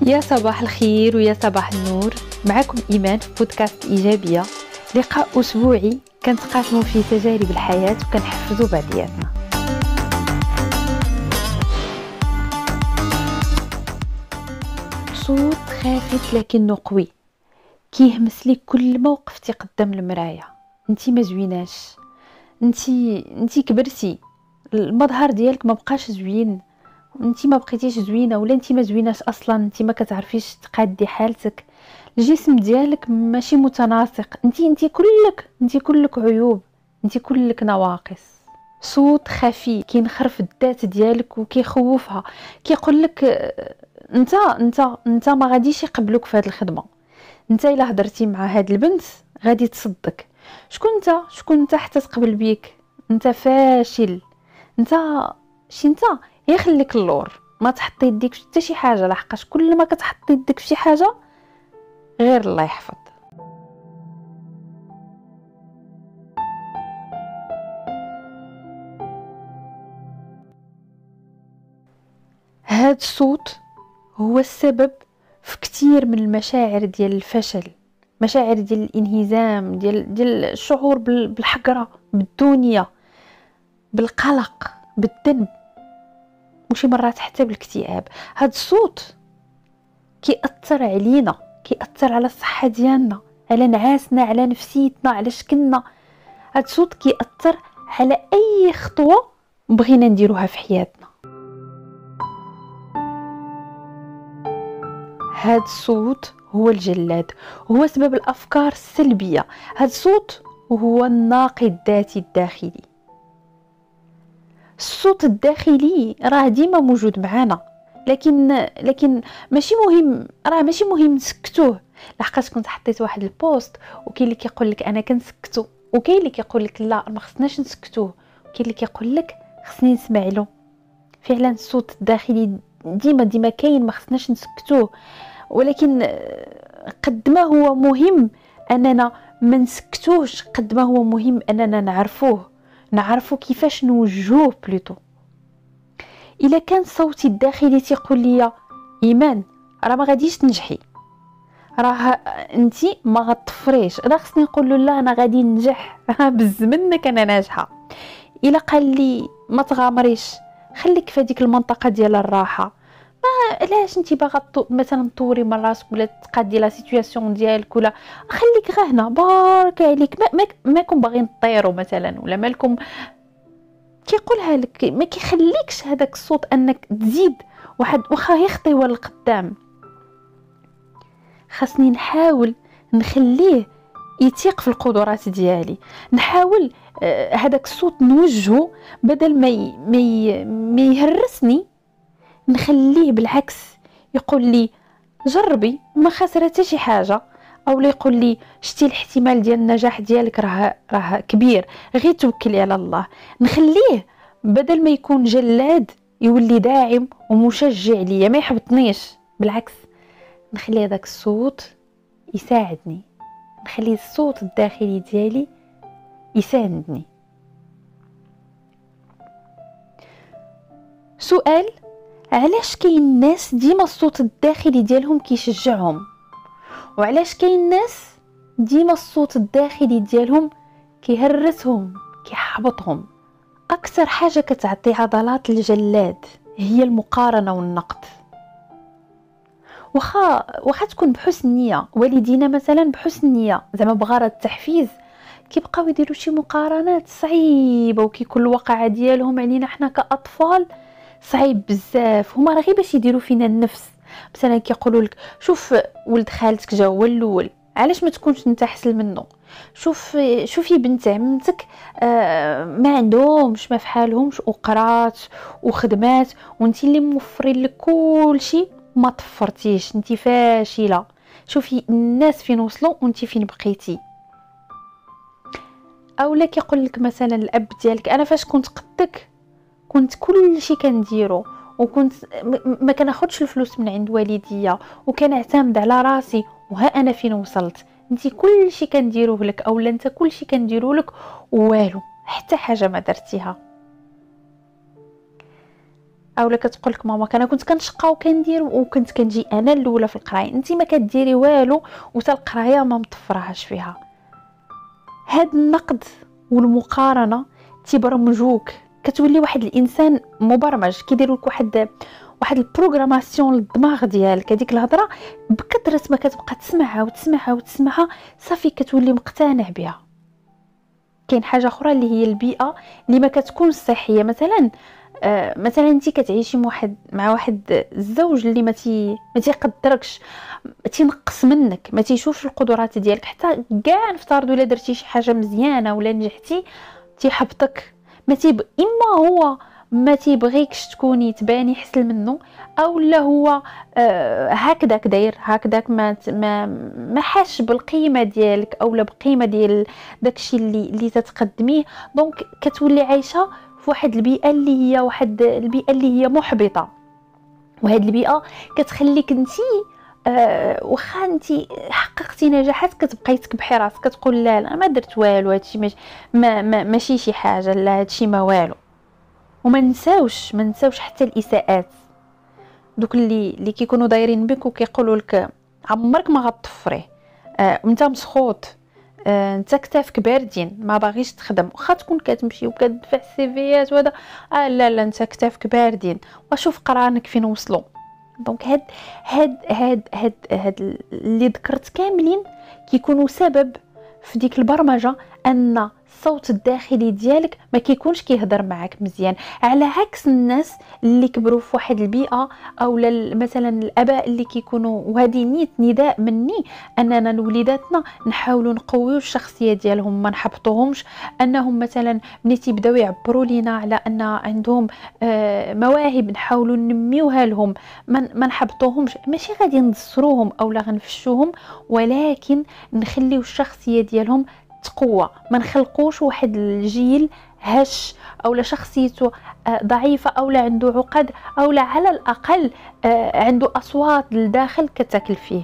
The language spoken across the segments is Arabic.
يا صباح الخير ويا صباح النور. معكم إيمان في بودكاست إيجابية، لقاء أسبوعي كنتقاسموا فيه تجارب الحياة وكنحفزوا بعضياتنا. صوت خافت لكنه قوي كيهمس لك كل ما وقفتي قدام المراية. انتي ما زويناش، انتي كبرتي، المظهر ديالك ما بقاش زوين، انتي ما بقيتيش زوينه، ولا انتي ما زويناش اصلا، انتي ما كتعرفيش تقادي حالتك، الجسم ديالك ماشي متناسق، انتي كلك عيوب، انتي كلك نواقص. صوت خفي كينخرف الذات ديالك وكيخوفها، كيقولك انت ما غاديش يقبلوك في هذه الخدمه، انت الا هضرتي مع هاد البنت غادي تصدك. شكون انت حتى تقبل بيك؟ انت فاشل، انت انت يا خليك اللور، ما تحطي يديك في حتى شي حاجه، لحقاش كل ما كتحطي يديك في شي حاجه غير الله يحفظ. هاد الصوت هو السبب في كتير من المشاعر ديال الفشل، مشاعر ديال الانهزام، ديال الشعور بالحقره، بالدونيه، بالقلق، بالذنب، وشي مرات حتى بالاكتئاب. هاد الصوت كيأثر علينا، كيأثر على الصحة ديالنا، على نعاسنا، على نفسيتنا، على شكلنا. هاد الصوت كيأثر على اي خطوة بغينا نديروها في حياتنا. هاد الصوت هو الجلاد، هو سبب الافكار السلبية. هاد الصوت هو الناقد الذاتي الداخلي. الصوت الداخلي راه ديما موجود معنا، لكن ماشي مهم نسكتوه. لحقاش كنت حطيت واحد البوست وكاين اللي كيقول لك انا كنسكتو، وكاين اللي كيقول لك لا ما خصناش نسكتوه، وكاين اللي كيقول لك خصني نسمع له. فعلا الصوت الداخلي ديما كاين، ما خصناش نسكتوه، ولكن قد ما هو مهم اننا ما نسكتوش، قد ما هو مهم اننا نعرفوا كيفاش نوجهوه بلوتو. الا كان صوتي الداخلي تيقول لي ايمان راه ما غاديش تنجحي، راه انتي ما غتطفريش، انا خصني نقول له لا انا غادي ننجح، بز منك انا ناجحه. الا قال لي ما تغامريش، خليك في هذيك المنطقه ديال الراحه، ما علاش انتي باغا مثلا تطوري من راسك ولا تقادي لا سيتوياسيون ديالك، ولا خليك غير هنا بارك عليك، ماكم باغيين طيروا مثلا، ولا مالكم كيقولها لك، ما كيخليكش هذاك الصوت انك تزيد واحد واخا هي خطيوه للقدام. خاصني نحاول نخليه يثيق في القدرات ديالي، نحاول هذاك الصوت نوجهه بدل ما يهرسني، نخليه بالعكس يقول لي جربي ما خسرت حتى شي حاجه، او لا يقول لي شتي الاحتمال ديال النجاح ديالك راه كبير، غير توكلي على الله. نخليه بدل ما يكون جلاد يولي داعم ومشجع ليا، ما يحبطنيش، بالعكس نخلي هذاك الصوت يساعدني، نخلي الصوت الداخلي ديالي يساندني. سؤال: علاش كاين ناس ديما الصوت الداخلي ديالهم كيشجعهم، وعلاش كاين ناس ديما الصوت الداخلي ديالهم كيهرسهم، كيحبطهم؟ اكثر حاجه كتعطي عضلات الجلاد هي المقارنه والنقد. واخا تكون بحسن نيه، والدينا مثلا بحسن نيه زعما بغرض التحفيز، كيبقاو يديروا شي مقارنات صعيبه، وكيكون الواقع ديالهم علينا حنا كاطفال صعيب بزاف. هما راه غير باش يديروا فينا النفس. مثلا كيقولوا لك شوف ولد خالتك جا هو الاول، علاش ما تكونش انت احسن منه؟ شوفي بنت عمتك ما عندهمش، ما فحالهمش، وقرات وخدمات، وانت اللي موفرين لك كل شيء ما طفرتيش، انت فاشله. شوفي الناس فين وصلوا وانت فين بقيتي. اولا كيقول لك مثلا الاب ديالك انا فاش كنت قدك كنت كل شيء كنديرو، وكنت ما كناخذش الفلوس من عند والديا، وكنعتمد على راسي، وها انا فين وصلت. انت كل شيء كنديروه لك، اولا انت كل شيء كنديرو لك، والو حتى حاجه ما درتيها. اولا كتقول لك ماما انا كنت كنشقى وكندير وكنت كنجي انا الاولى في القرايه، انت ما كديري والو وتا القرايه ما مطفراهاش فيها. هاد النقد والمقارنه تيبرمجوك، كتولي واحد الانسان مبرمج، كيديروا لك واحد البروغراماسيون للدماغ ديالك. هذيك الهضره بكثره ما كتبقى تسمعها وتسمعها وتسمعها صافي كتولي مقتنع بها. كاين حاجه اخرى اللي هي البيئه اللي ما كتكونش صحيه. مثلا انت كتعيشي مع واحد الزوج اللي ما تيقدركش، تينقص منك، ما تيشوفش القدرات ديالك، حتى كاع نفترضوا الا درتي شي حاجه مزيانه ولا نجحتي تيحبطك. اما هو ما تيبغيكش تكوني تباني حسن منه، او لا هو هكذاك داير هكذاك ما حاش بالقيمه ديالك او لا بقيمه ديال داكشي اللي تتقدميه. دونك كتولي عايشه في واحد البيئه اللي هي محبطه، وهاد البيئه كتخليك انتي واخا انتي حققتي نجاحات كتبقاي تكبحي راسك، كتقول لا ما درت والو، هادشي ماشي شي حاجه، لا هادشي ما والو. وما نساوش حتى الاساءات، دوك اللي كيكونوا دايرين بك وكيقولوا لك عمرك ما غتطفري، انت مسخوط، انت كتافك باردين ما باغيش تخدم، واخا تكون كتمشي وكتدفع السيفيات وهذا، لا انت كتافك باردين، وشوف قرانك فين وصلوا. دونك هاد اللي ذكرت كاملين كيكونوا سبب في ديك البرمجه ان الصوت الداخلي ديالك ما كيكونش كيهضر معك مزيان، على عكس الناس اللي كبروا في واحد البيئه او مثلا الاباء اللي كيكونوا. وهذه نيت نداء مني اننا لوليداتنا نحاولوا نقويو الشخصيه ديالهم، ما نحبطوهمش، انهم مثلا ملي تيبداو يعبروا لينا على ان عندهم مواهب نحاولوا ننميوها لهم، ما نحبطوهمش، ماشي غادي ندسروهم او لا غنفشوهم، ولكن نخليو الشخصيه ديالهم تقوى. ما نخلقوش واحد الجيل هش او لا شخصيته ضعيفه او لا عنده عقد او لا على الاقل عنده اصوات للداخل كتاكل فيه.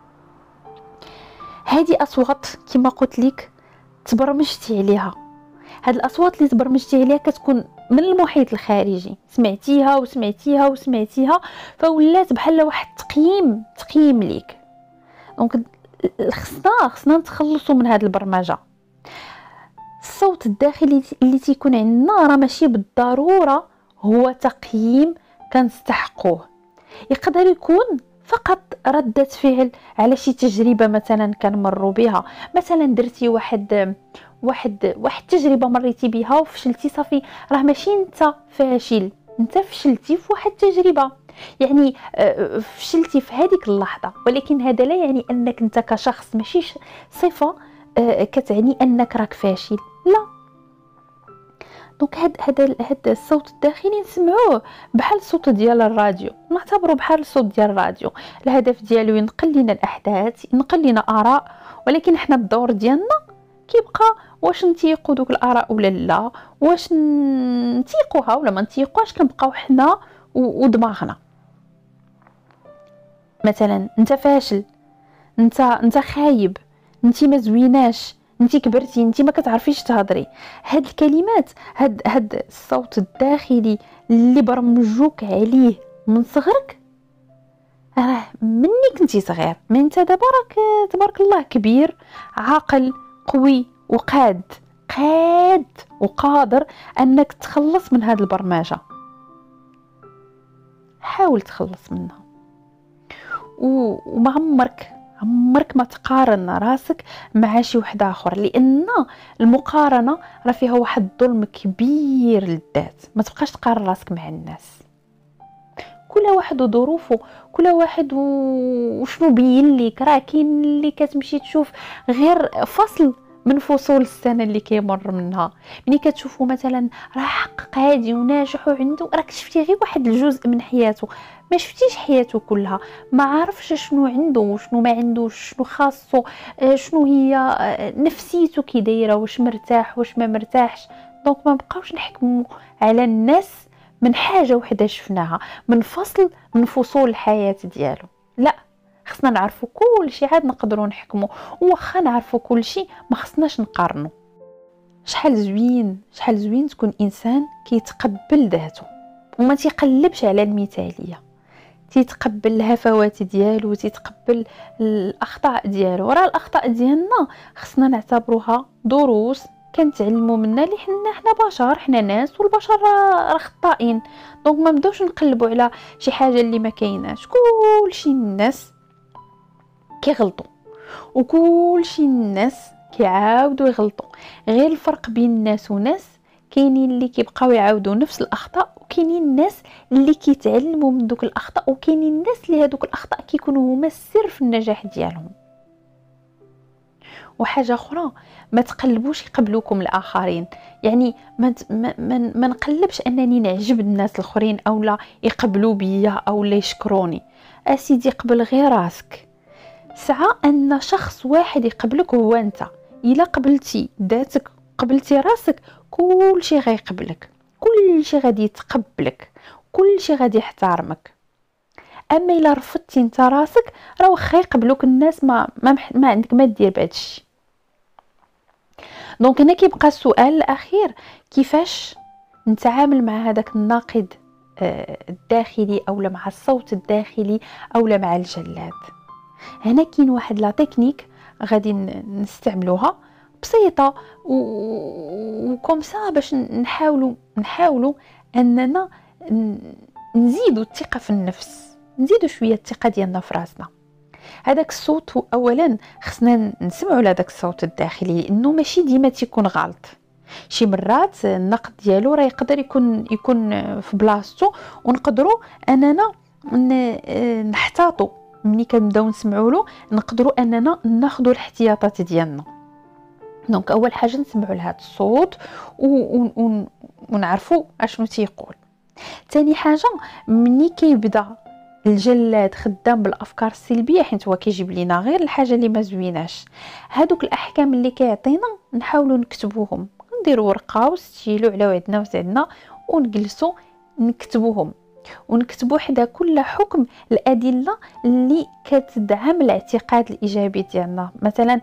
هذه اصوات كما قلت لك تبرمجتي عليها. هاد الاصوات اللي تبرمجتي عليها كتكون من المحيط الخارجي، سمعتيها وسمعتيها وسمعتيها فولات بحال واحد تقييم ليك. دونك خصنا نتخلصوا من هاد البرمجه. الصوت الداخلي اللي تيكون عندنا راه ماشي بالضروره هو تقييم كنستحقوه، يقدر يكون فقط ردة فعل على شي تجربه مثلا كنمروا بها. مثلا درتي واحد تجربه مريتي بها وفشلتي، صافي راه ماشي انت فاشل، انت فشلتي في واحد التجربه، يعني فشلتي في هذيك اللحظه، ولكن هذا لا يعني انك انت كشخص ماشي صفه كتعني انك راك فاشل، لا. دونك هذا الصوت الداخلي نسمعوه بحال الصوت ديال الراديو، نعتبره بحال الصوت ديال الراديو. الهدف ديالو ينقل لنا الاحداث، ينقل لنا اراء، ولكن حنا الدور ديالنا كيبقى واش نتيقوا دوك الاراء ولا لا، واش نتيقوها ولا ما نتيقوهاش، كنبقاو حنا ودماغنا. مثلا انت فاشل، انت خايب، انت ما زويناش، انت كبرتي، انت ما كتعرفيش تهضري. هاد الكلمات، هاد الصوت الداخلي اللي برمجوك عليه من صغرك، راه مني كنتي صغير، من انت دابا راك تبارك الله كبير، عاقل، قوي، وقاد وقادر انك تخلص من هاد البرمجه. حاول تخلص منها، وما عمرك ما تقارن راسك مع شي واحد اخر، لان المقارنه راه فيها واحد الظلم كبير للذات. ما تبقاش تقارن راسك مع الناس، كل واحد وظروفه، كل واحد وشنو بين ليك. راه كاين اللي كتمشي تشوف غير فصل من فصول السنه اللي كيمر منها، ملي كتشوفوا مثلا راه حقق هادي وناجح وعنده، راك شفتي غير واحد الجزء من حياته، ما شفتيش حياته كلها، ما عارفش شنو عنده وشنو ما عندوش، شنو خاصو، شنو هي نفسيته كي دايره، واش مرتاح واش ما مرتاحش. دونك ما بقاوش نحكموا على الناس من حاجه وحده شفناها، من فصل من فصول الحياه ديالو، لا. خصنا نعرفوا كل شيء عاد نقدروا نحكموا، واخا نعرفوا كل شيء ما خصناش نقارنوا. شحال زوين تكون انسان كيتقبل ذاته، وما تيقلبش على المثاليه، تيتقبل الهفوات ديالو، تيتقبل الاخطاء ديالو. راه الاخطاء ديالنا خصنا نعتبروها دروس كنتعلموا منها، اللي حنا بشر، حنا ناس، والبشر راه خطائين. دونك ما نبداوش نقلبوا على شي حاجه اللي ما كايناش. كلشي الناس كيغلطوا، وكلشي الناس كيعاودوا يغلطوا، غير الفرق بين الناس وناس كاينين اللي كيبقاو يعاودوا نفس الاخطاء، وكاينين الناس اللي كيتعلموا من دوك الاخطاء، وكاينين الناس اللي هذوك الاخطاء كيكونوا هما السر في النجاح ديالهم. وحاجه اخرى، ما تقلبوش يقبلوكم الاخرين. يعني ما نقلبش انني نعجب الناس الاخرين او لا يقبلوا بيا او لا يشكروني. اسيدي قبل غير راسك، سعى ان شخص واحد يقبلك هو انت. الا قبلتي ذاتك، قبلتي راسك، كل شيء غيقبلك، كل شيء غادي يتقبلك، كل شيء غادي يحترمك. اما الا رفضتي انت راسك، راه واخا يقبلوك الناس ما عندك ما دير بهذا الشيء. دونك هنا كيبقى السؤال الاخير، كيفاش نتعامل مع هذاك الناقد الداخلي اولا مع الصوت الداخلي اولا مع الجلاد. هنا كاين واحد لا تكنيك غادي نستعملوها بسيطه وكومسا باش نحاولوا اننا نزيدوا الثقه في النفس، نزيدوا شويه الثقه ديالنا في راسنا. هذاك الصوت اولا خصنا نسمعوا لهذاك الصوت الداخلي، لانه ماشي ديما تيكون غلط. شي مرات النقد ديالو راه يقدر يكون في بلاصتو، ونقدروا اننا نحتاطوا ملي كنبداو نسمعوا له، نقدروا اننا ناخذوا الاحتياطات ديالنا. دونك اول حاجه نسمعوا لهذا الصوت ونعرفوا اشنو تيقول. ثاني حاجه، ملي كيبدا الجلاد خدام بالافكار السلبيه، حيت هو كيجيب لينا غير الحاجه اللي ما زويناش، هادوك الاحكام اللي كيعطينا نحاولوا نكتبوهم، نديروا ورقه وستيلو على وعدنا وسعدنا ونجلسوا نكتبوهم، ونكتبوا حدا كل حكم الادله اللي كتدعم الاعتقاد الايجابي ديالنا. مثلا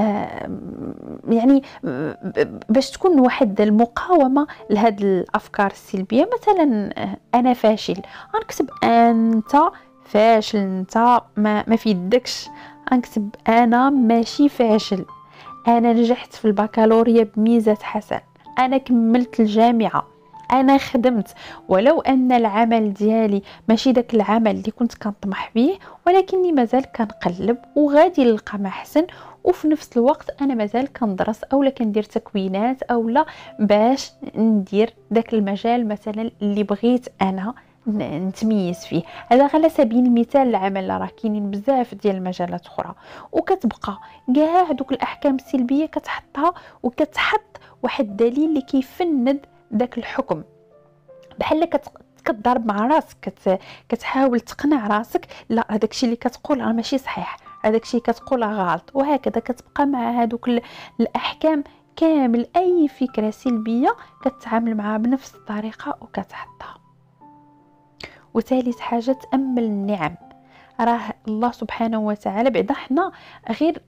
يعني باش تكون واحد المقاومه لهاد الافكار السلبيه. مثلا انا فاشل، غنكتب انت فاشل، انت ما في يدكش. غنكتب انا ماشي فاشل، انا نجحت في البكالوريا بميزه حسن، انا كملت الجامعه، انا خدمت، ولو ان العمل ديالي ماشي داك العمل اللي كنت كنطمح به، ولكني مازال كنقلب وغادي نلقى ما احسن. وفي نفس الوقت انا مازال كندرس اولا كندير تكوينات اولا باش ندير داك المجال مثلا اللي بغيت انا نتميز فيه. هذا على سبيل المثال العمل، راه كاينين بزاف ديال المجالات اخرى. وكتبقى كاع دوك الاحكام السلبيه كتحطها وكتحط واحد الدليل اللي كيفند داك الحكم، بحال كتضرب مع راسك، كتحاول تقنع راسك لا هذاك الشيء اللي كتقول راه ماشي صحيح، هذاك الشيء كتقول راه غلط. وهكذا كتبقى مع هذوك الاحكام كامل. اي فكره سلبيه كتعامل معها بنفس الطريقه وكتحطها. وثالث حاجه، تامل النعم. راه الله سبحانه وتعالى بعدا حنا غير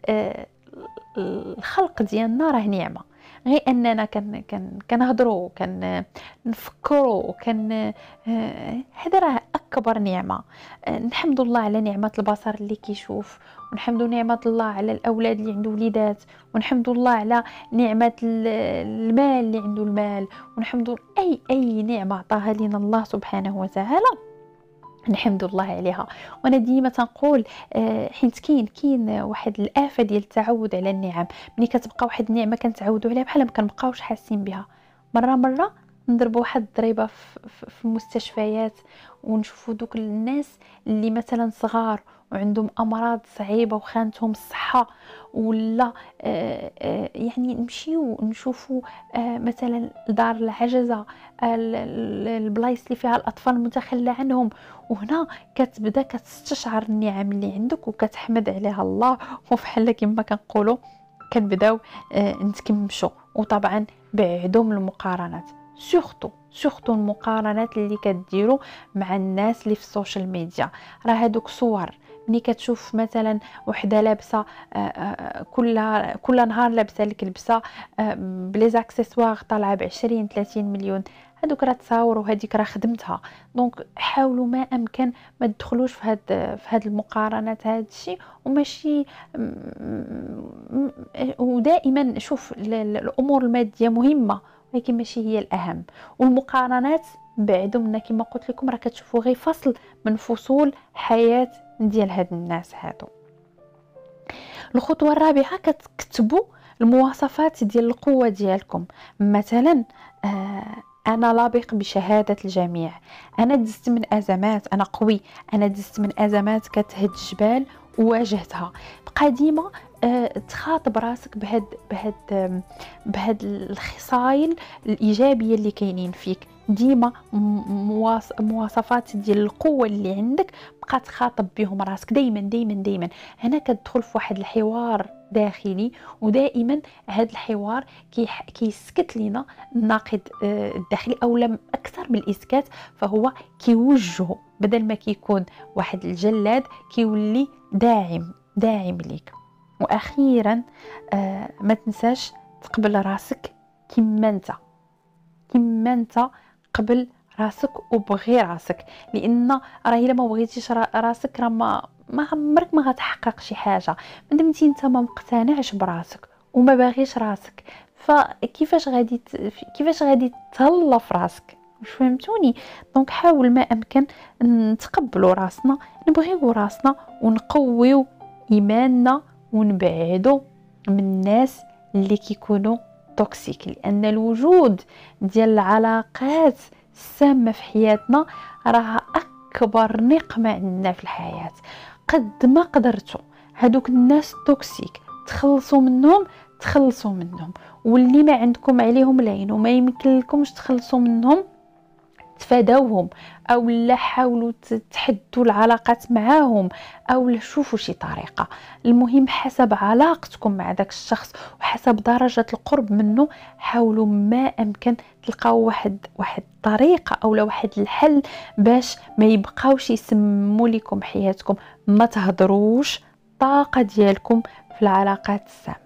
الخلق ديالنا راه نعمه، غير اننا كنهضروا كنفكروا هذا راه اكبر نعمه. نحمد الله على نعمه البصر اللي كيشوف، ونحمد نعمه الله على الاولاد اللي عنده وليدات، ونحمد الله على نعمه المال اللي عنده المال، ونحمد اي نعمه عطاها لنا الله سبحانه وتعالى نحمد الله عليها. وانا ديما تنقول حيت كاين واحد الافه ديال التعود على النعم. ملي كتبقى واحد النعمه كنتعودوا عليها بحال ما كنبقاوش حاسين بها. مره نضربوا واحد الضريبه في المستشفيات ونشوفوا دوك الناس اللي مثلا صغار وعندهم امراض صعيبه وخانتهم الصحه، ولا يعني نمشيو نشوفوا مثلا دار العجزه، البلايص اللي فيها الاطفال المتخلى عنهم، وهنا كتبدا كتستشعر النعم اللي عندك وكتحمد عليها الله. وفحال كما كنقولوا كنبداو نتكمشوا. وطبعا بعدوا من المقارنات، سورتو المقارنات اللي كديروا مع الناس اللي في السوشيال ميديا. راه هادوك صور، ملي كتشوف مثلا وحده لابسه كل نهار لابسه لك لبسه بلي زاكسيسوار طالعه ب20-30 مليون، هذوك راه تصاوروا، هذيك راه خدمتها. دونك حاولوا ما امكن ما تدخلوش في هاد المقارنات، هذا الشيء وماشي ودائما شوف الامور الماديه مهمه ولكن ماشي هي الاهم. والمقارنات بعدوا منا كما قلت لكم، راه كتشوفوا غير فصل من فصول حياه ديال هاد الناس هادو. الخطوه الرابعه كتكتبوا المواصفات ديال القوه ديالكم. مثلا انا لابق بشهاده الجميع، انا دزت من ازمات، انا قوي، انا دزت من ازمات كتهد الجبال وواجهتها. بقى ديما تخاطب راسك بهاد الخصائل الايجابيه اللي كاينين فيك. ديما مواصفات ديال القوه اللي عندك بقى تخاطب بهم راسك دائما دائما دائما. هنا كتدخل في واحد الحوار داخلي، ودائما هذا الحوار كيسكت لينا الناقد الداخلي، او لم اكثر من الاسكات، فهو كيوجهه بدل ما كيكون واحد الجلاد كيولي داعم ليك. واخيرا ما تنساش تقبل راسك كما انت قبل راسك وبغي راسك، لان راه الا ما بغيتيش راسك راه ما عمرك ما غتحقق شي حاجه. مادامتي انت ما مقتنعش براسك وما باغيش راسك، فكيفاش غادي تهلا في راسك؟ مش فهمتوني؟ دونك حاول ما امكن نتقبلوا راسنا، نبغيو راسنا ونقويو ايماننا ونبعدوا من الناس اللي كيكونوا توكسيك، لان الوجود ديال العلاقات السامه في حياتنا راه اكبر نقمه عندنا في الحياه. قد ما قدرتوا هادوك الناس التوكسيك تخلصوا منهم، واللي ما عندكم عليهم العين وما يمكن لكمش تخلصوا منهم تفادوهم، او لا حاولوا تحدوا العلاقات معاهم، او لا شوفوا شي طريقه. المهم حسب علاقتكم مع داك الشخص وحسب درجه القرب منه حاولوا ما امكن تلقاو واحد الطريقه او واحد الحل باش ما يبقاوش يسموا لكم حياتكم. ما تهضروش الطاقه ديالكم في العلاقات السامه.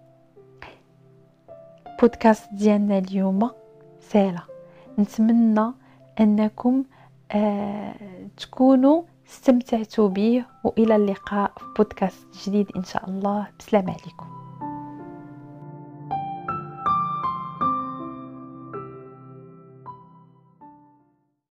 بودكاست ديالنا اليوم سالا، نتمنى انكم تكونوا استمتعتوا به، والى اللقاء في بودكاست جديد ان شاء الله. بسلام عليكم.